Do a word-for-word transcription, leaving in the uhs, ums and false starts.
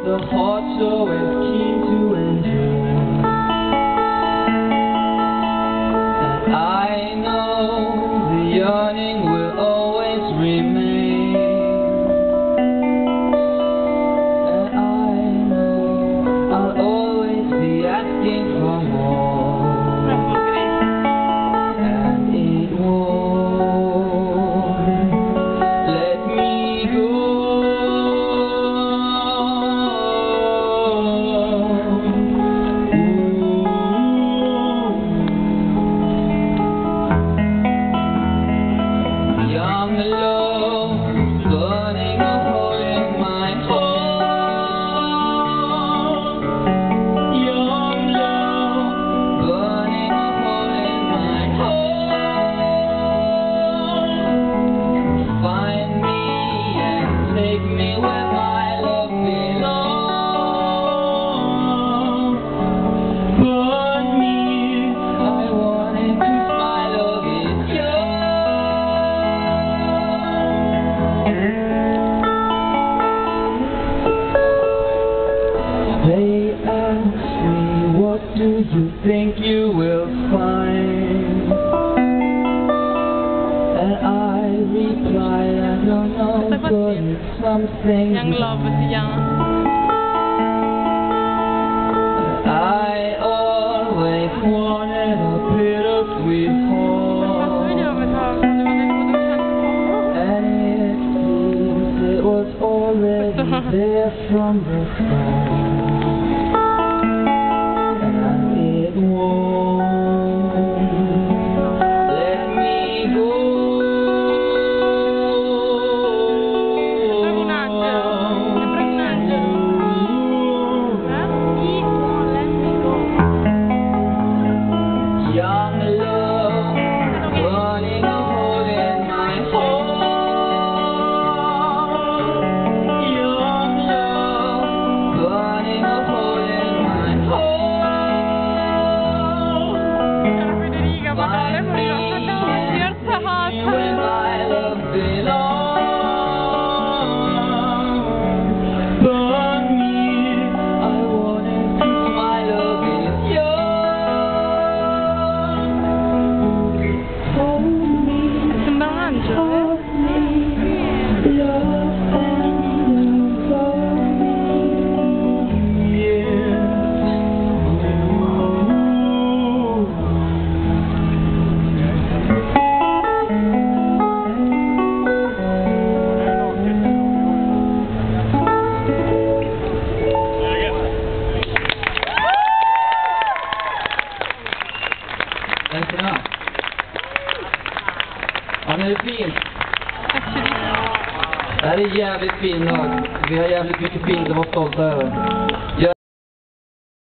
the heart's always keen to endure. And I know the yearning will always remain. And I know I'll always be asking for more. And it won't let me go. Young love, burning a hole in my heart. Young love, burning a hole in my heart. Find me and take me where my love belongs. Burn me, I want it 'cause my love is yours. They ask me, what do you think you will find? And I reply, I don't know, but it's something Young love till gärna. I always wanted a bittersweet heart. And it seems it was already there from the start. And it won't let me go. Young love, burning a hole in my heart. Young love, burning a hole in my heart. Find me and take me where my love belongs. Burn me, I want it 'cause my love is yours. Hold me, hold me, love and love me, yeah. Thanks enough. Ja, men det är fint. Det här är jävligt fin lag. Vi har jävligt mycket fint att vara stolta över.